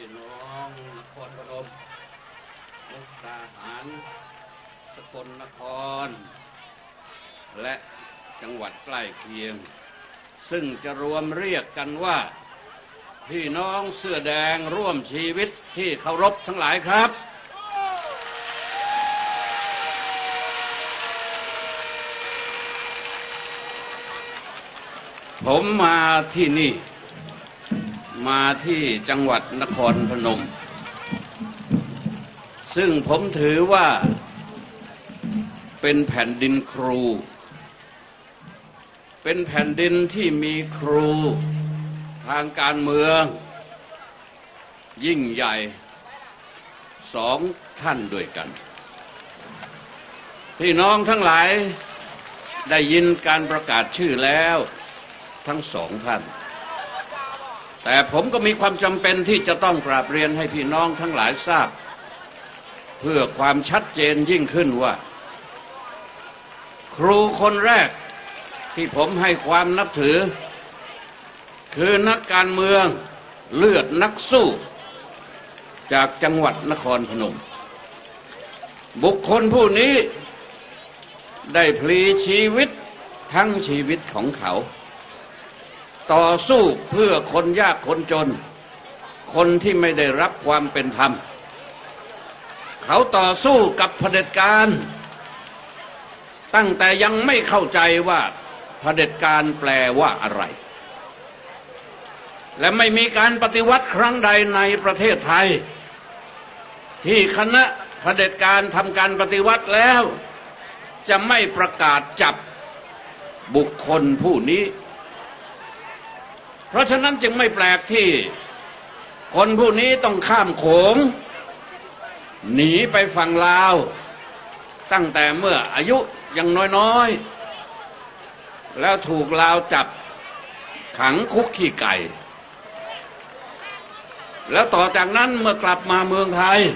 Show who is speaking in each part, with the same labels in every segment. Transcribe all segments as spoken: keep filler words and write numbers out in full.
Speaker 1: น้องนครพนมมุกดาหารสกลนครและจังหวัดใกล้เคียงซึ่งจะรวมเรียกกันว่าพี่น้องเสื้อแดงร่วมชีวิตที่เคารพทั้งหลายครับผมมาที่นี่มาที่จังหวัดนครพนมซึ่งผมถือว่าเป็นแผ่นดินครูเป็นแผ่นดินที่มีครูทางการเมืองยิ่งใหญ่สองท่านด้วยกันพี่น้องทั้งหลายได้ยินการประกาศชื่อแล้วทั้งสองท่านแต่ผมก็มีความจำเป็นที่จะต้องกราบเรียนให้พี่น้องทั้งหลายทราบเพื่อความชัดเจนยิ่งขึ้นว่าครูคนแรกที่ผมให้ความนับถือคือนักการเมืองเลือดนักสู้จากจังหวัดนครพนมบุคคลผู้นี้ได้พลีชีวิตทั้งชีวิตของเขาต่อสู้เพื่อคนยากคนจนคนที่ไม่ได้รับความเป็นธรรมเขาต่อสู้กับเผด็จการตั้งแต่ยังไม่เข้าใจว่าเผด็จการแปลว่าอะไรและไม่มีการปฏิวัติครั้งใดในประเทศไทยที่คณะเผด็จการทำการปฏิวัติแล้วจะไม่ประกาศจับบุคคลผู้นี้เพราะฉะนั้นจึงไม่แปลกที่คนผู้นี้ต้องข้ามโขงหนีไปฝั่งลาวตั้งแต่เมื่ออายุยังน้อยๆแล้วถูกลาวจับขังคุกขี้ไก่แล้วต่อจากนั้นเมื่อกลับมาเมืองไทย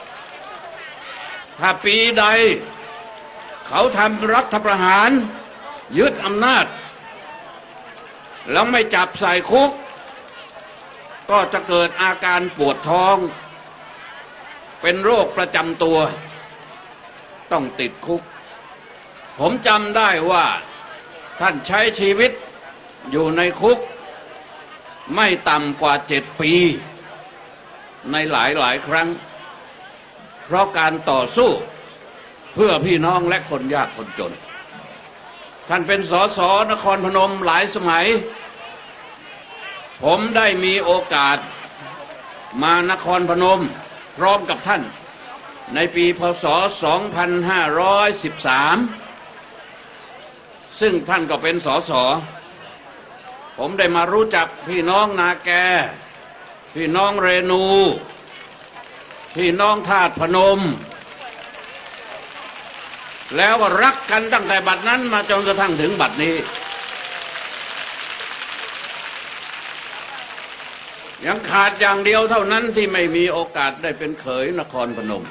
Speaker 1: ถ้าปีใดเขาทำรัฐประหารยึดอำนาจแล้วไม่จับใส่คุกก็จะเกิดอาการปวดท้องเป็นโรคประจำตัวต้องติดคุกผมจำได้ว่าท่านใช้ชีวิตอยู่ในคุกไม่ต่ำกว่าเจ็ดปีในหลายหลายครั้งเพราะการต่อสู้เพื่อพี่น้องและคนยากคนจนท่านเป็นสสนครพนมหลายสมัยผมได้มีโอกาสมานครพนมพร้อมกับท่านในปีพ.ศ. สองพันห้าร้อยสิบสามซึ่งท่านก็เป็นสสผมได้มารู้จักพี่น้องนาแกพี่น้องเรนูพี่น้องธาตุพนมแล้วก็รักกันตั้งแต่บัดนั้นมาจนกระทั่งถึงบัดนี้ยังขาดอย่างเดียวเท่านั้นที่ไม่มีโอกาสได้เป็นเขยนครพนม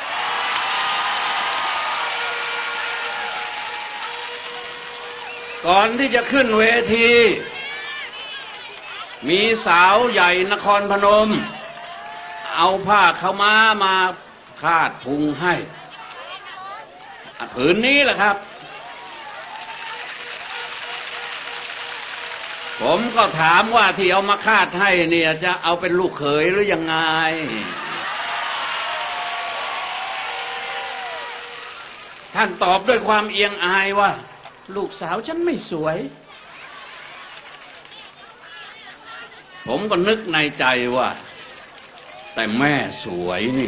Speaker 1: ก่อนที่จะขึ้นเวทีมีสาวใหญ่นครพนมเอาผ้าขาวม้ามาคาดพุงให้ผืนนี้แหละครับผมก็ถามว่าที่เอามาคาดให้เนี่ยจะเอาเป็นลูกเขยหรือยังไงท่านตอบด้วยความเอียงอายว่าลูกสาวฉันไม่สวยผมก็นึกในใจว่าแต่แม่สวยนี่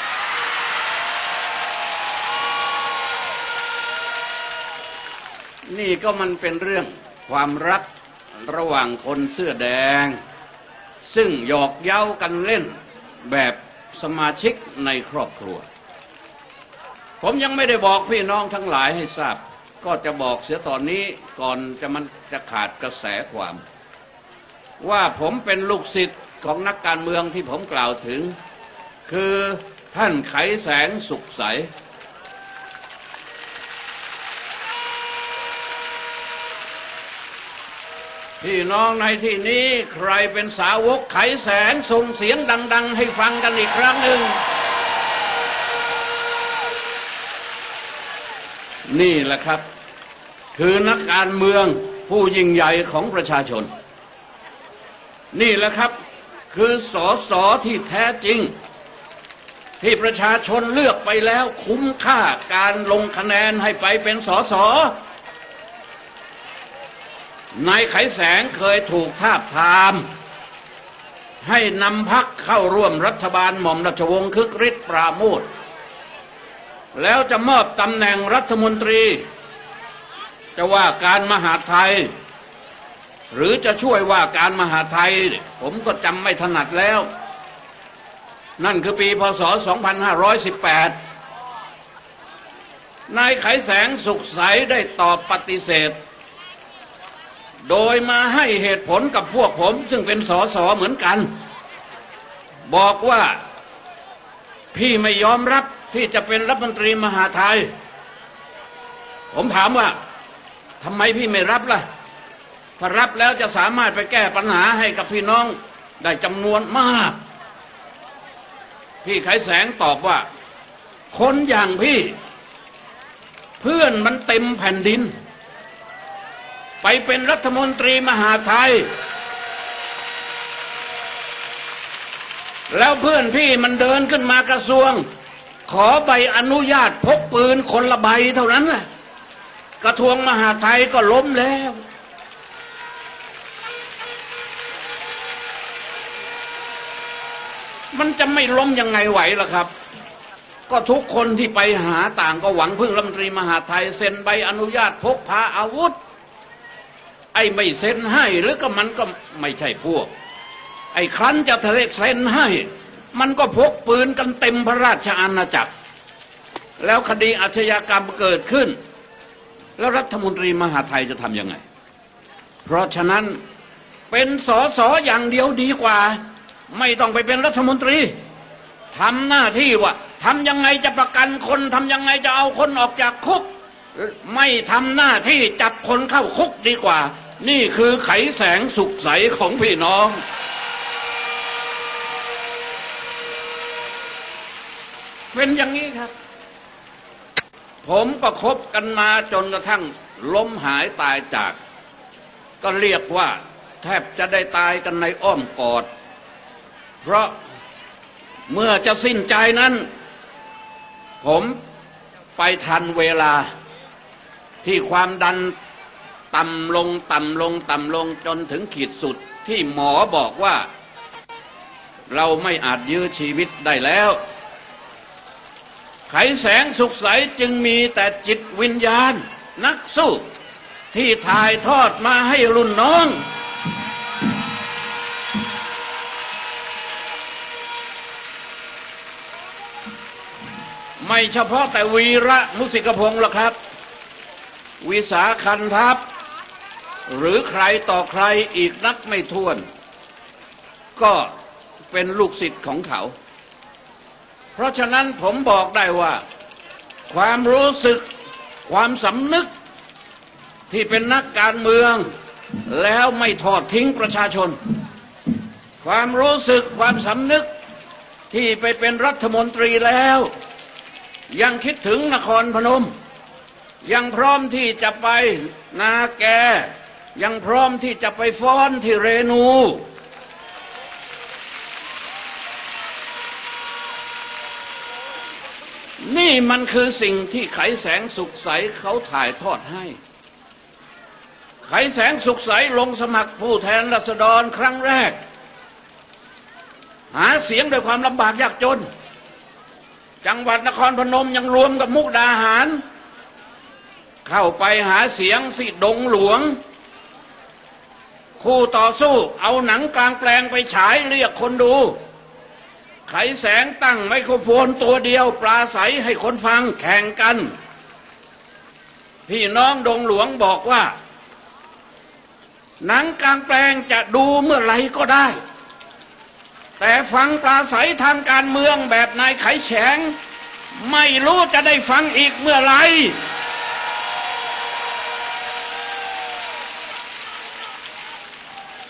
Speaker 1: นี่ก็มันเป็นเรื่องความรักระหว่างคนเสื้อแดงซึ่งหยอกเย้ากันเล่นแบบสมาชิกในครอบครัวผมยังไม่ได้บอกพี่น้องทั้งหลายให้ทราบก็จะบอกเสียตอนนี้ก่อนจะมันจะขาดกระแสความว่าผมเป็นลูกศิษย์ของนักการเมืองที่ผมกล่าวถึงคือท่านไขแสงสุขใสพี่น้องในที่นี้ใครเป็นสาวกไขแสงส่งเสียงดังๆให้ฟังกันอีกครั้งหนึ่งนี่แหละครับคือนักการเมืองผู้ยิ่งใหญ่ของประชาชนนี่แหละครับคือสสที่แท้จริงที่ประชาชนเลือกไปแล้วคุ้มค่าการลงคะแนนให้ไปเป็นสสนายไขแสงเคยถูกทาบทามให้นำพรรคเข้าร่วมรัฐบาลหม่อมราชวงศ์คึกฤทธิ์ปราโมทย์แล้วจะมอบตำแหน่งรัฐมนตรีจะว่าการมหาดไทยหรือจะช่วยว่าการมหาดไทยผมก็จำไม่ถนัดแล้วนั่นคือปีพ.ศ. สองพันห้าร้อยสิบแปดนายไขแสงสุขใสได้ตอบปฏิเสธโดยมาให้เหตุผลกับพวกผมซึ่งเป็นสสเหมือนกันบอกว่าพี่ไม่ยอมรับที่จะเป็นรัฐมนตรีมหาดไทยผมถามว่าทำไมพี่ไม่รับล่ะถ้ารับแล้วจะสามารถไปแก้ปัญหาให้กับพี่น้องได้จำนวนมากพี่ไขแสงตอบว่าคนอย่างพี่เพื่อนมันเต็มแผ่นดินไปเป็นรัฐมนตรีมหาดไทยแล้วเพื่อนพี่มันเดินขึ้นมากระทรวงขอใบอนุญาตพกปืนคนละใบเท่านั้นแหละกระทรวงมหาดไทยก็ล้มแล้วมันจะไม่ล้มยังไงไหวล่ะครับก็ทุกคนที่ไปหาต่างก็หวังพึ่งรัฐมนตรีมหาดไทยเซ็นใบอนุญาตพกพาอาวุธไอ้ไม่เซ็นให้หรือก็มันก็ไม่ใช่พวกไอ้ครั้นจะเทเซ็นให้มันก็พกปืนกันเต็มพระราชอาณาจักรแล้วคดีอาชญากรรมเกิดขึ้นแล้วรัฐมนตรีมหาดไทยจะทำยังไงเพราะฉะนั้นเป็นสสอย่างเดียวดีกว่าไม่ต้องไปเป็นรัฐมนตรีทำหน้าที่ว่าทำยังไงจะประกันคนทำยังไงจะเอาคนออกจากคุกไม่ทำหน้าที่จับคนเข้าคุกดีกว่านี่คือไขแสงสุขใสของพี่น้องเป็นอย่างนี้ครับผมก็คบกันมาจนกระทั่งล้มหายตายจากก็เรียกว่าแทบจะได้ตายกันในอ้อมกอดเพราะเมื่อจะสิ้นใจนั้นผมไปทันเวลาที่ความดันต่ำลงต่ำลงต่ำลงจนถึงขีดสุดที่หมอบอกว่าเราไม่อาจยื้อชีวิตได้แล้วไขแสงสุขใสจึงมีแต่จิตวิญญาณนักสู้ที่ถ่ายทอดมาให้รุ่นน้องไม่เฉพาะแต่วีระมุสิกพงศ์หรอกครับวิสาขันทัพหรือใครต่อใครอีกนับไม่ถ้วนก็เป็นลูกศิษย์ของเขาเพราะฉะนั้นผมบอกได้ว่าความรู้สึกความสำนึกที่เป็นนักการเมืองแล้วไม่ทอดทิ้งประชาชนความรู้สึกความสำนึกที่ไปเป็นรัฐมนตรีแล้วยังคิดถึงนครพนมยังพร้อมที่จะไปนาแกยังพร้อมที่จะไปฟ้อนที่เรนูนี่มันคือสิ่งที่ไขแสงสุขใสเขาถ่ายทอดให้ไขแสงสุขใสลงสมัครผู้แทนราษฎรครั้งแรกหาเสียงด้วยความลำบากยากจนจังหวัดนครพนมยังรวมกับมุกดาหารเข้าไปหาเสียงสิดงหลวงคู่ต่อสู้เอาหนังกลางแปลงไปฉายเรียกคนดูไขแสงตั้งไมโครโฟนตัวเดียวปราศัยให้คนฟังแข่งกันพี่น้องดงหลวงบอกว่าหนังกลางแปลงจะดูเมื่อไหร่ก็ได้แต่ฟังปราศัยทางการเมืองแบบนายไขแสงไม่รู้จะได้ฟังอีกเมื่อไหร่